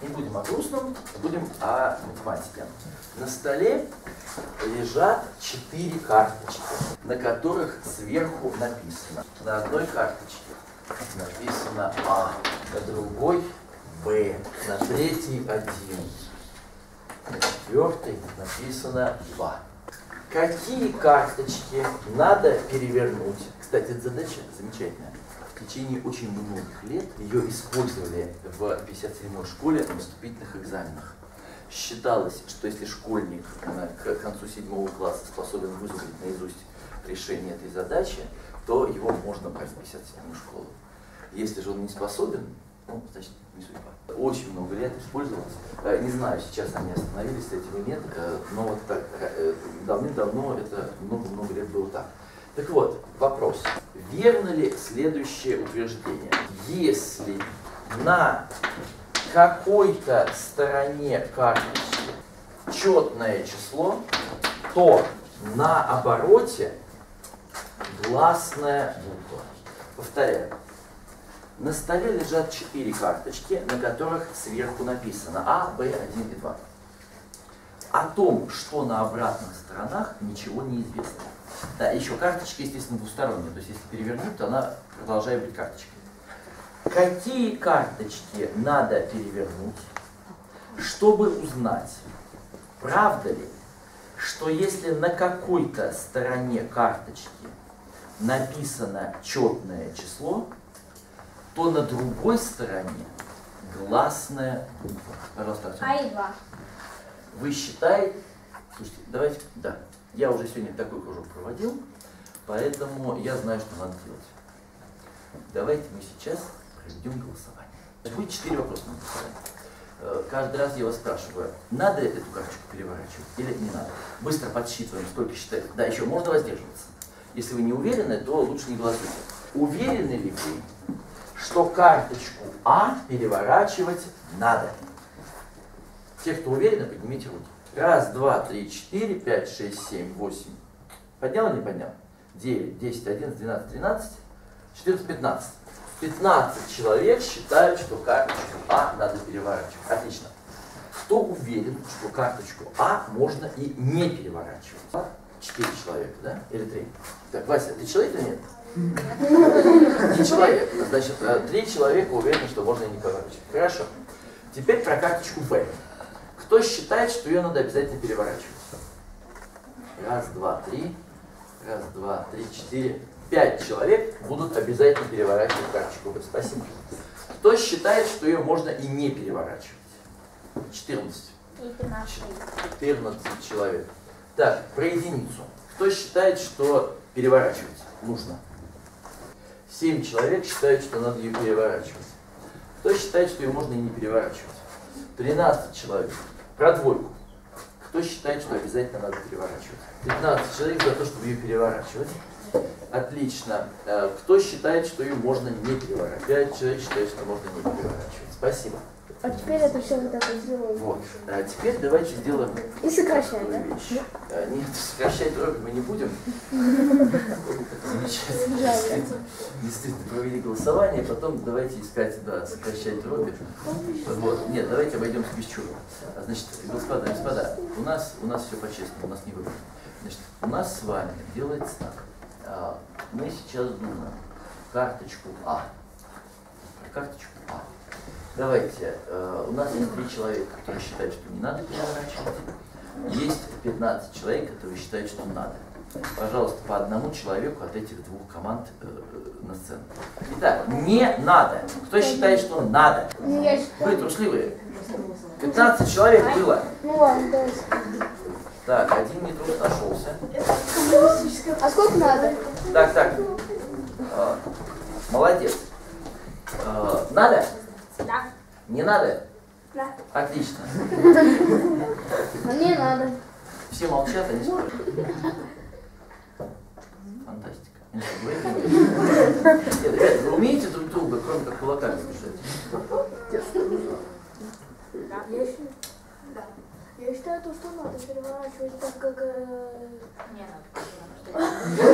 Не будем о грустном, будем о математике. На столе лежат 4 карточки, на которых сверху написано. На одной карточке написано А, на другой Б, на третьей 1, на четвертой написано 2. Какие карточки надо перевернуть? Кстати, эта задача замечательная. В течение очень многих лет ее использовали в 57-й школе на вступительных экзаменах. Считалось, что если школьник к концу 7 класса способен вызубрить наизусть решение этой задачи, то его можно брать в 57-ю школу. Если же он не способен, ну, значит, не судьба. Очень много лет использовалось. Не знаю, сейчас они остановились с этим или нет, но вот так давным-давно это много-много лет было так. Так вот, вопрос. Верно ли следующее утверждение? Если на какой-то стороне карточки четное число, то на обороте гласная буква. Повторяю. На столе лежат 4 карточки, на которых сверху написано А, Б, 1 и 2. О том, что на обратных сторонах, ничего не известно. Да, еще карточка, естественно, двусторонняя, то есть если перевернуть, то она продолжает быть карточкой. Какие карточки надо перевернуть, чтобы узнать, правда ли, что если на какой-то стороне карточки написано четное число, то на другой стороне гласная буква. Пожалуйста, Артем. А и 2. Вы считаете... Слушайте, давайте... Да, я уже сегодня такой кружок проводил, поэтому я знаю, что надо делать. Давайте мы сейчас проведем голосование. Будет 4 вопроса на голосование. Каждый раз я вас спрашиваю, надо эту карточку переворачивать или не надо. Быстро подсчитываем, сколько считаете. Да, еще можно воздерживаться. Если вы не уверены, то лучше не голосуйте. Уверены ли вы, что карточку А переворачивать надо? Те, кто уверены, поднимите руки. 1, 2, 3, 4, 5, 6, 7, 8. Поднял или не поднял? 9, 10, 11, 12, 13, 14, 15. 15 человек считают, что карточку А надо переворачивать. Отлично. Кто уверен, что карточку А можно и не переворачивать? 4 человека, да? Или 3? Так, Вася, ты человек или нет? Нет. 3 человека. Значит, 3 человека уверены, что можно и не переворачивать. Хорошо. Теперь про карточку Б. Кто считает, что ее надо обязательно переворачивать? 1, 2, 3. 1, 2, 3, 4. 5 человек будут обязательно переворачивать карточку Б. Спасибо. Кто считает, что ее можно и не переворачивать? 14. 14 человек. Так, про единицу. Кто считает, что переворачивать нужно? 7 человек считают, что надо ее переворачивать. Кто считает, что ее можно и не переворачивать? 13 человек. Про двойку. Кто считает, что обязательно надо переворачивать? 15 человек за то, чтобы ее переворачивать. Отлично. Кто считает, что ее можно не переворачивать? 5 человек считают, что можно не переворачивать. Спасибо. А теперь это все вот так сделаем. Вот. А теперь давайте сделаем и сокращаем, да? Вещь. Нет, сокращать дроби мы не будем. Замечательно. Действительно, провели голосование, потом давайте искать, да, сокращать дроби. Вот. Нет, давайте обойдемся без чуда. Значит, господа, у нас все по-честному, у нас не выбор. Значит, у нас с вами делается так. Мы сейчас думаем карточку А. Карточку А. Давайте, у нас есть 3 человека, которые считают, что не надо переворачивать. Есть 15 человек, которые считают, что надо. Пожалуйста, по одному человеку от этих 2 команд на сцену. Итак, не надо. Кто считает, что надо? Вы трусливые. 15 человек было. Ну ладно, давай. Так, один нетрус нашелся. А сколько надо? Так. Молодец. Надо? Да. Не надо? Да. Отлично. Мне надо. Все молчат, они спрашивают. Фантастика. Нет, ребята, вы умеете друг друга, кроме как кулаками бежать? Да. Я считаю, то, что надо переворачивать так, как... Не надо.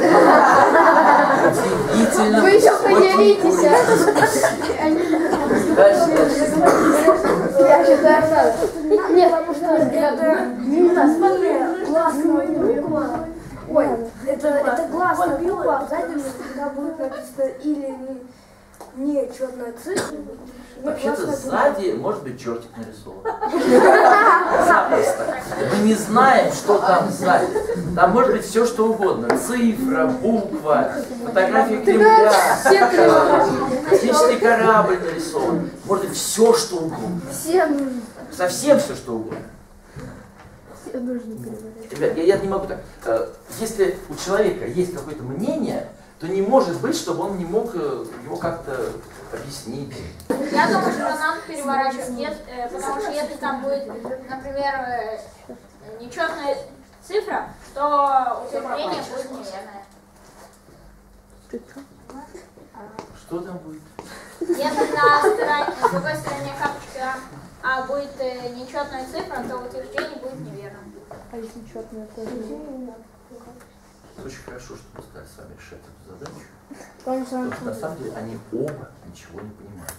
Удивительно. Вы еще поделитесь. Дальше. Нет, потому что это не гласная буква. Ой, это гласная буква, а сзади когда будет написано или нечетная цифра. Вообще-то сзади может быть чертик нарисован. Запросто. Мы не знаем, что там сзади. Там может быть все, что угодно. Цифра, буква, фотография Кремля, космический корабль нарисован. Может быть все, что угодно. Совсем все, что угодно. Ребят, я не могу так. Если у человека есть какое-то мнение, то не может быть, чтобы он не мог его как-то объяснить. Я думаю, что надо переворачивать, нет, потому что если там будет, например, нечетная цифра, то утверждение будет неверное. Что там будет? Если на другой стороне карточки А будет нечетная цифра, то утверждение будет неверным. А если четная, то Очень хорошо, что мы стали с вами решать эту задачу. Потому что на самом деле они оба ничего не понимают.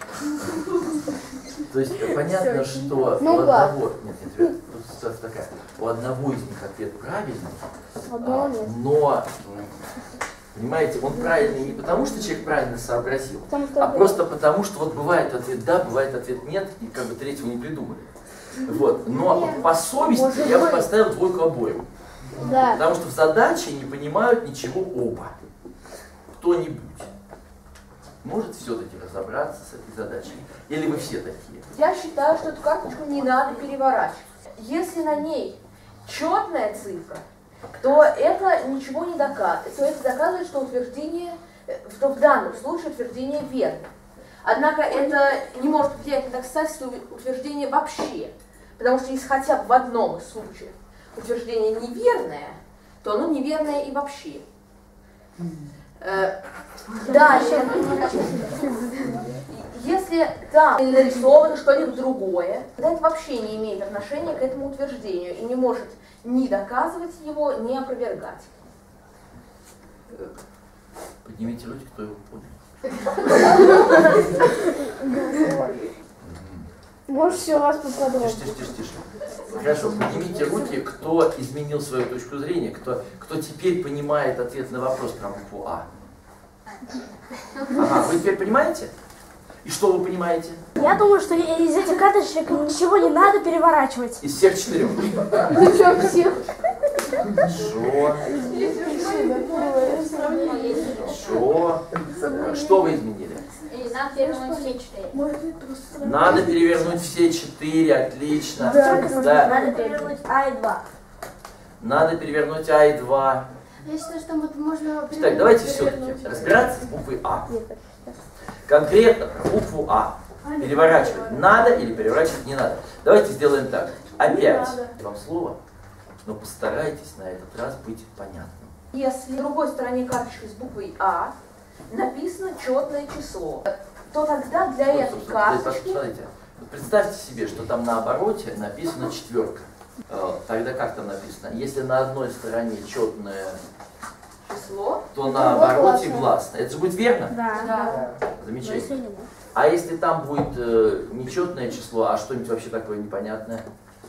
То есть понятно, что у одного... Нет, ребят, тут ситуация такая. У одного из них ответ правильный, но, понимаете, он правильный не потому, что человек правильно сообразил, а просто потому, что вот бывает ответ да, бывает ответ нет, и как бы третьего не придумали. Вот. Но по совести я бы поставил двойку обоим. Да. Потому что в задаче не понимают ничего оба. Кто-нибудь может все-таки разобраться с этой задачей? Или вы все такие? Я считаю, что эту карточку не надо переворачивать. Если на ней четная цифра, то это ничего не доказывает. То это доказывает, что утверждение, что в данном случае утверждение верно. Однако это не может влиять на доказательство утверждения вообще. Потому что если хотя бы в одном из случаев утверждение неверное, то оно неверное и вообще. Дальше, если там нарисовано что-нибудь другое, тогда это вообще не имеет отношения к этому утверждению и не может ни доказывать его, ни опровергать. Поднимите руки, кто его понял. Можешь еще раз поподробнее. Тише. Хорошо, поднимите руки, кто изменил свою точку зрения, кто теперь понимает ответ на вопрос про букву А. Ага, вы теперь понимаете? И что вы понимаете? Я думаю, что из этих карточек ничего не надо переворачивать. Из всех 4. Причем всех. Хорошо. Что вы изменили? И надо перевернуть все 4. Надо перевернуть все 4, отлично. Да. Надо перевернуть А и 2. Надо перевернуть А и 2. Я считаю, что вот можно... Так, давайте все-таки разбираться с буквой А. Конкретно букву А. Переворачивать надо или переворачивать не надо. Давайте сделаем так. Опять вам слово, но постарайтесь на этот раз быть понятным. Если на другой стороне карточки с буквой А написано четное число, то тогда для этой карточки... Смотрите, представьте себе, что там на обороте написано 4. Тогда как там написано? Если на одной стороне четное число, то на обороте гласное. Это же будет верно? да. Замечательно. А если там будет нечетное число, а что-нибудь вообще такое непонятное?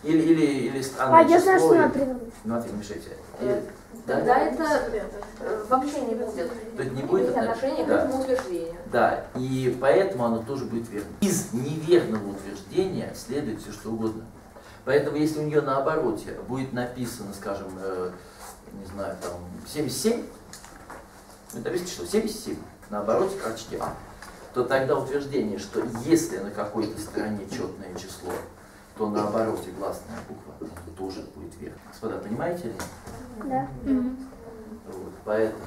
Или странное число? Я знаю, что надо перевернуть. Смотри, не мешайте. Тогда это вообще не будет. То есть не будет отношения к этому утверждению. Да, и поэтому оно тоже будет верно. Из неверного утверждения следует все что угодно. Поэтому если у нее на обороте будет написано, скажем, не знаю, там 77, это написано число 77 на обороте карточки А, то тогда утверждение, что если на какой-то стороне четное число, то на обороте гласная буква тоже будет верно. Господа, понимаете ли? Да. Вот, поэтому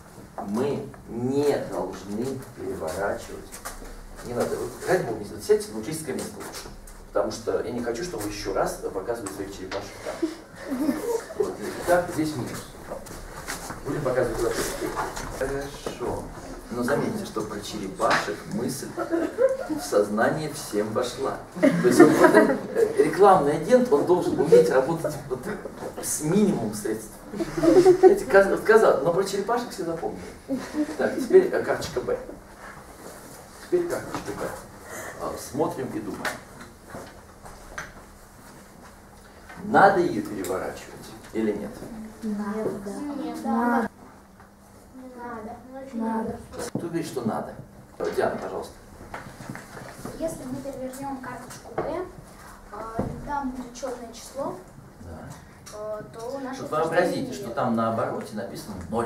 мы не должны переворачивать. Не надо. Ради бога, не сядьте на учительское место лучше. Потому что я не хочу, чтобы вы еще раз показывали своих черепашек там. Вот, итак, здесь минус. Будем показывать куда-то. Хорошо. Но заметьте, что про черепашек мысль в сознание всем вошла. То есть рекламный агент, он должен уметь работать вот с минимумом средств. Знаете, казалось, но про черепашек все запомнили. Так, теперь карточка Б. Теперь карточка Б. Смотрим и думаем. Надо ее переворачивать или нет? Нет. Надо. Не надо. Надо. Кто говорит, что надо? Диана, пожалуйста. Если мы перевернем карточку B, там будет четное число, Да. то наше Вот вообразите, что там на обороте написано 0.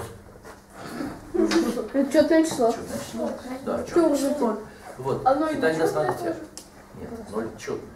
Это четное число. Четное число. Да, Что четное уже число. понял? Вот. Оно И и тогда нечетное смотрите. тоже? Нет, 0 четное.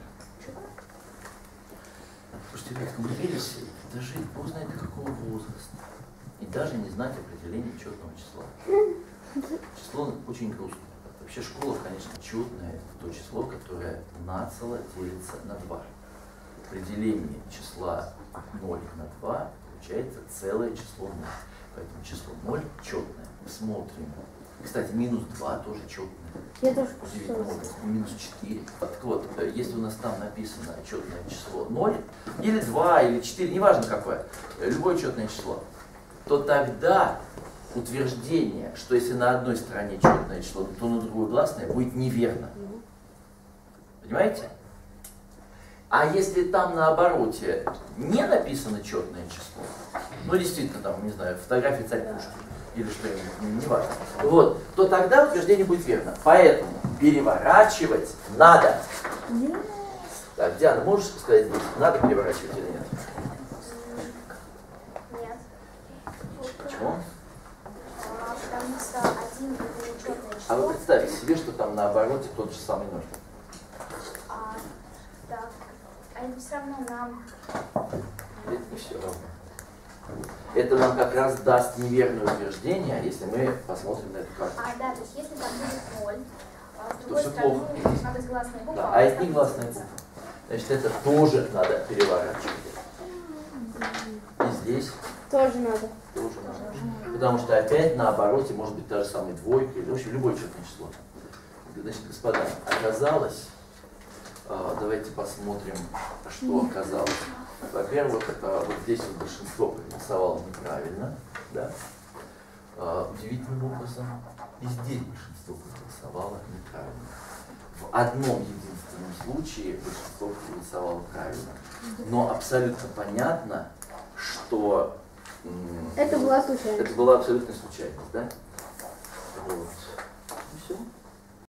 Слушайте, ребята, мы верите, даже Бог знает до какого возраста. И даже не знать определения четного числа. Число очень грустно. Вообще школа, конечно, четное, это то число, которое нацело делится на 2. Определение числа 0 на 2 получается целое число 0. Поэтому число 0 четное. Смотрим. Кстати, минус 2 тоже четное. Я тоже Удивительно, минус 4. Так вот, если у нас там написано четное число 0, или 2, или 4, неважно какое, любое четное число, то тогда утверждение, что если на одной стороне четное число, то на другой гласное, будет неверно. Понимаете? А если там на обороте не написано четное число, ну действительно там, не знаю, фотография царь Пушкина или что-нибудь, неважно, вот, то тогда утверждение будет верно. Поэтому переворачивать надо. Так, Диана, можешь сказать здесь, надо переворачивать или нет? нет. Почему? Потому что 1 это нечетное А вы число. представьте себе, что там на обороте тот же самый 0. Так, а это все равно нам. Это не все равно. Это нам как раз даст неверное утверждение, если мы посмотрим на эту карту. Да, то есть если там будет 0, с То другой все стороны плохо. должна быть гласная буква. Да, а это не гласная буква. Значит, это тоже надо переворачивать. И здесь Тоже надо. тоже надо. Потому что опять на обороте может быть та же самая двойка, или в общем любое четное число. Значит, господа, оказалось, давайте посмотрим, что оказалось. Во-первых, вот здесь вот большинство проголосовало неправильно, да? Удивительным образом, и здесь большинство проголосовало неправильно. В одном единственном случае большинство проголосовало правильно. Но абсолютно понятно, что Это была случайность. это была абсолютная случайность, да? Вот. И все.